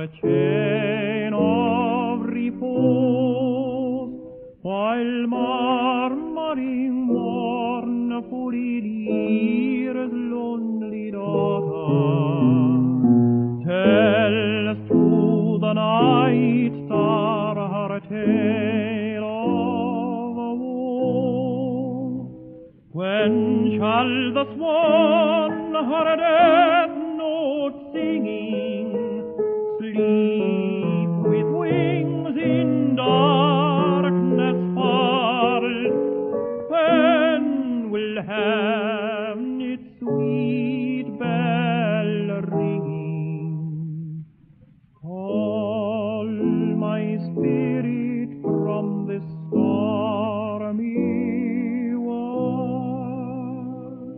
a chain of repose, while murmuring mournfully Lyra's lonely daughter tells through the night star her tale of woe. When shall the swan her death note singing sleep with wings in darkness furled? When will Hamlet's sweet bell ringing call my spirit from this stormy world?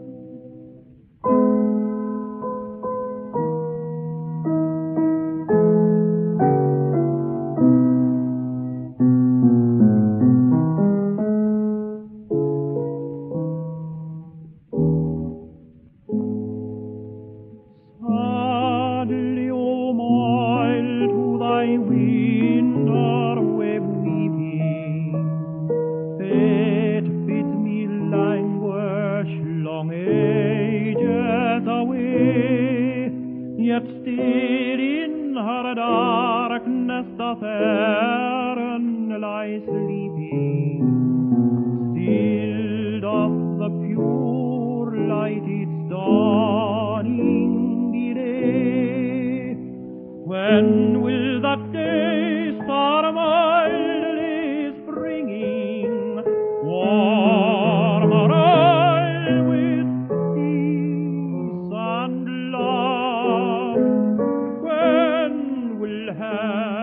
Sadly, O Moyle, to thy winter web weaving, fate bids me languish long ages away, yet still in her darkness doth Erin lie sleeping. Still doth the pure light its dawning delay. When will that day star mildly springing warm our eye with peace and love? When will